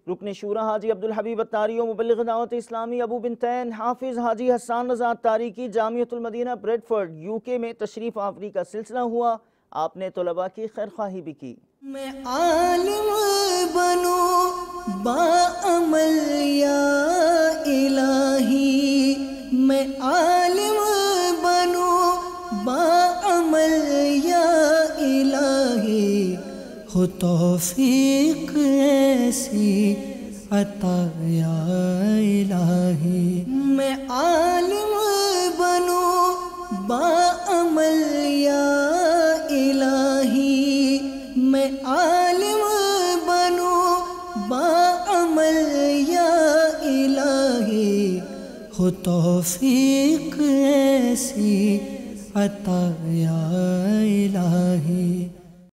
रुकन शूरा हाजी अब्दुल हबीब अत्तारी और मुबल्लिग दावत इस्लामी अबू बिनतैन हाफिज हाजी हसन रज़ा अत्तारी की जामिया तुल मदीना ब्रेडफोर्ड यूके में तशरीफ आवरी का सिलसिला हुआ। आपने तलबा की खैरख्वाही भी की। मैं आलिम बनूं बाअमल या इलाही, मैं आलिम बनूं बाअमल या इलाही, हो तौफीक ऐसी अता या इलाही। मैं आलिम बनूं बाअमल या इलाही, मैं आलिम बनूं बाअमल या इलाही, हो तौफीक ऐसी अता या इलाही।